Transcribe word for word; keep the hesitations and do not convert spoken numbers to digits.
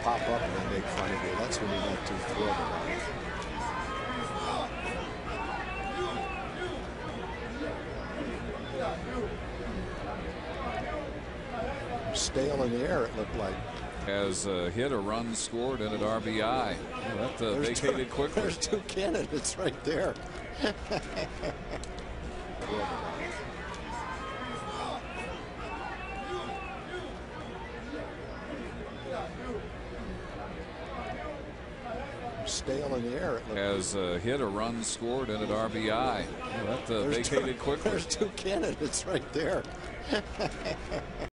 pop up and they make fun of you. That's when you're not too thrilled about it. Stale in the air, it looked like. Has uh, hit a run, scored, and an R B I. Yeah, that uh, vacated two, quickly. There's two candidates right there. Stale in the air, it looked Has uh, hit a run, scored, and an R B I. Yeah, that uh, vacated two, quickly. There's two candidates right there.